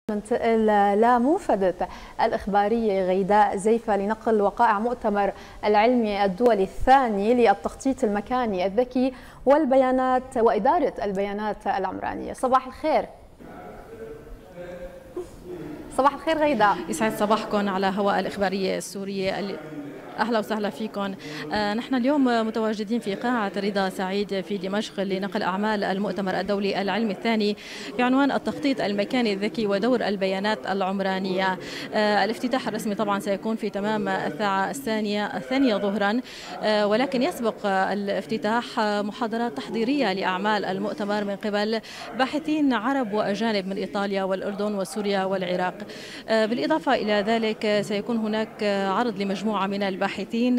ننتقل لموفدة الإخبارية غيداء زيفة لنقل وقائع مؤتمر العلمي الدولي الثاني للتخطيط المكاني الذكي والبيانات وإدارة البيانات العمرانية. صباح الخير. صباح الخير غيداء. يسعد صباحكم على هواء الإخبارية السورية. أهلا وسهلا فيكم. نحن اليوم متواجدين في قاعة رضا سعيد في دمشق لنقل أعمال المؤتمر الدولي العلمي الثاني بعنوان التخطيط المكاني الذكي ودور البيانات العمرانية. الافتتاح الرسمي طبعا سيكون في تمام الساعة الثانية ظهرا، ولكن يسبق الافتتاح محاضرات تحضيرية لأعمال المؤتمر من قبل باحثين عرب وأجانب من إيطاليا والأردن وسوريا والعراق. بالإضافة إلى ذلك سيكون هناك عرض لمجموعة من الباحثين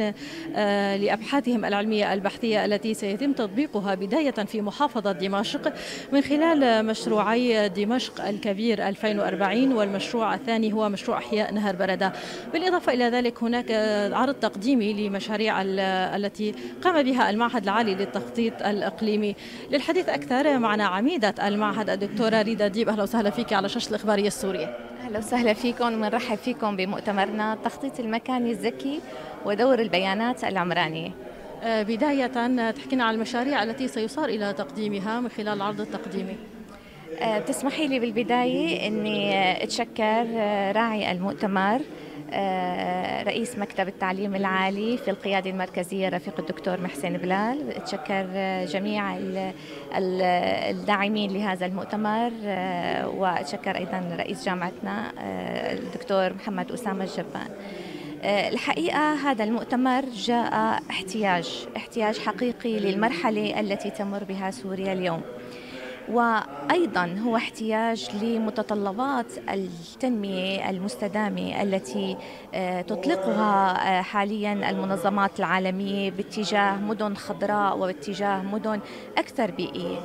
لأبحاثهم العلمية البحثية التي سيتم تطبيقها بداية في محافظة دمشق من خلال مشروعي دمشق الكبير 2040، والمشروع الثاني هو مشروع إحياء نهر بردة. بالإضافة إلى ذلك هناك عرض تقديمي لمشاريع التي قام بها المعهد العالي للتخطيط الإقليمي. للحديث أكثر معنا عميدة المعهد الدكتورة ريدا ديب. أهلا وسهلا فيك على شاشة الإخبارية السورية. أهلا وسهلا فيكم ونرحب فيكم بمؤتمرنا التخطيط المكاني الذكي ودور البيانات العمرانية. بداية تحكينا عن المشاريع التي سيصار إلى تقديمها من خلال العرض التقديمي. بتسمحي لي بالبداية أني أتشكر راعي المؤتمر رئيس مكتب التعليم العالي في القيادة المركزية رفيق الدكتور محسن بلال. أتشكر جميع الداعمين لهذا المؤتمر، وأتشكر أيضا رئيس جامعتنا الدكتور محمد أسامة الجبان. الحقيقة هذا المؤتمر جاء احتياج حقيقي للمرحلة التي تمر بها سوريا اليوم، وأيضا هو احتياج لمتطلبات التنمية المستدامة التي تطلقها حاليا المنظمات العالمية باتجاه مدن خضراء وباتجاه مدن أكثر بيئية.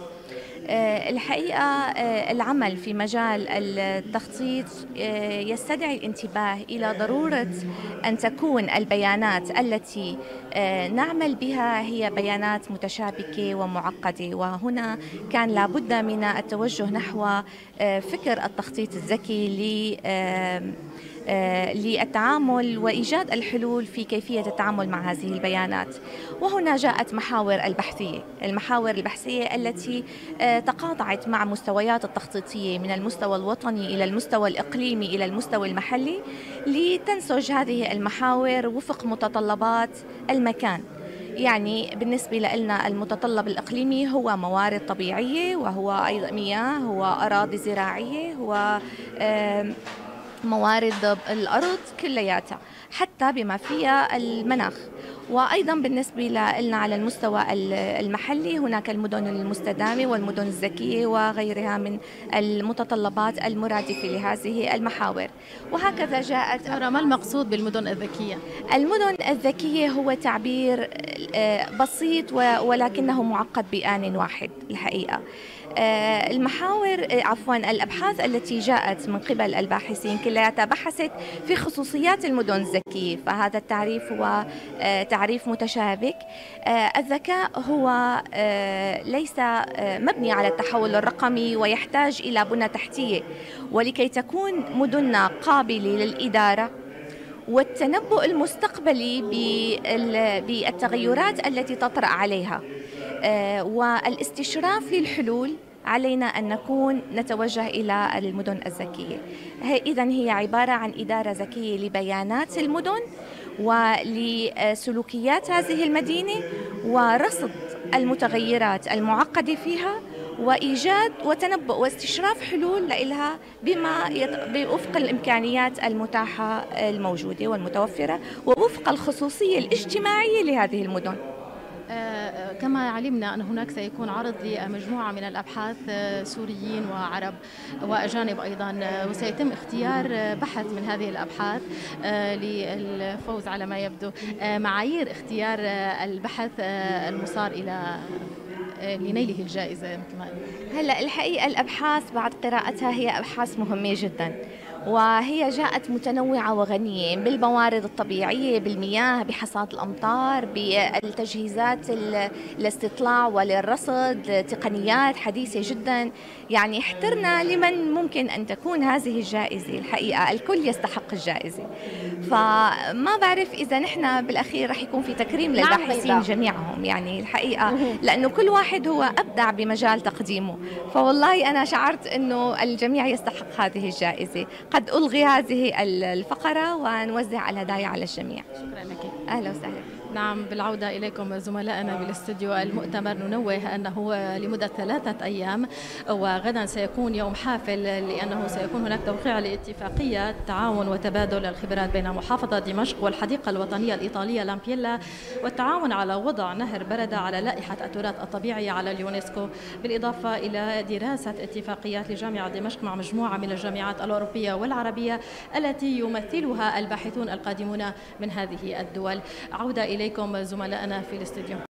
الحقيقة العمل في مجال التخطيط يستدعي الانتباه إلى ضرورة أن تكون البيانات التي نعمل بها هي بيانات متشابكة ومعقدة، وهنا كان لابد من التوجه نحو فكر التخطيط الذكي للتعامل وإيجاد الحلول في كيفية التعامل مع هذه البيانات. وهنا جاءت المحاور البحثية التي تقاطعت مع مستويات التخطيطية من المستوى الوطني إلى المستوى الإقليمي إلى المستوى المحلي، لتنسج هذه المحاور وفق متطلبات المكان. يعني بالنسبة لنا المتطلب الإقليمي هو موارد طبيعية، وهو أيضا مياه، هو أراضي زراعية، هو موارد الأرض كلياتها حتى بما فيها المناخ. وأيضا بالنسبة لنا على المستوى المحلي هناك المدن المستدامة والمدن الذكية وغيرها من المتطلبات المرادفة لهذه المحاور. وهكذا جاءت. ما المقصود بالمدن الذكية؟ المدن الذكية هو تعبير بسيط ولكنه معقد بآن واحد الحقيقة. الأبحاث التي جاءت من قبل الباحثين كلها بحثت في خصوصيات المدن الذكية، فهذا التعريف هو تعريف متشابك. الذكاء هو ليس مبني على التحول الرقمي ويحتاج إلى بنى تحتية، ولكي تكون مدننا قابلة للإدارة والتنبؤ المستقبلي بالتغيرات التي تطرأ عليها والاستشراف للحلول، علينا أن نتوجه إلى المدن الذكية. إذن هي عبارة عن إدارة ذكية لبيانات المدن ولسلوكيات هذه المدينة ورصد المتغيرات المعقدة فيها، وإيجاد وتنبؤ واستشراف حلول لها بوفق الإمكانيات المتاحة الموجودة والمتوفرة ووفق الخصوصية الاجتماعية لهذه المدن. كما علمنا أن هناك سيكون عرض لمجموعة من الأبحاث سوريين وعرب وأجانب أيضا، وسيتم اختيار بحث من هذه الأبحاث للفوز على ما يبدو. معايير اختيار البحث المصار لنيله الجائزة مثل ما هلا الحقيقة الأبحاث بعد قراءتها هي أبحاث مهمة جدا، وهي جاءت متنوعة وغنية بالموارد الطبيعية، بالمياه، بحصاد الأمطار، بالتجهيزات الاستطلاع وللرصد، تقنيات حديثة جدا. يعني احترنا لمن ممكن أن تكون هذه الجائزة. الحقيقة الكل يستحق الجائزة، فما بعرف إذا نحن بالأخير رح يكون في تكريم للباحثين جميعهم، يعني الحقيقة لأنه كل واحد هو أبدع بمجال تقديمه. فوالله أنا شعرت أنه الجميع يستحق هذه الجائزة. قد ألغي هذه الفقرة ونوزع الهدايا على الجميع. شكرا لك. أهلا وسهلا. نعم، بالعودة إليكم زملائنا بالاستوديو. المؤتمر ننوه أنه لمدة 3 أيام، وغدا سيكون يوم حافل لأنه سيكون هناك توقيع لاتفاقية تعاون وتبادل الخبرات بين محافظة دمشق والحديقة الوطنية الإيطالية لامبيلا، والتعاون على وضع نهر بردة على لائحة التراث الطبيعي على اليونسكو، بالإضافة إلى دراسة اتفاقيات لجامعة دمشق مع مجموعة من الجامعات الأوروبية والعربية التي يمثلها الباحثون القادمون من هذه الدول. عودة إليكم زملائنا في الاستوديو.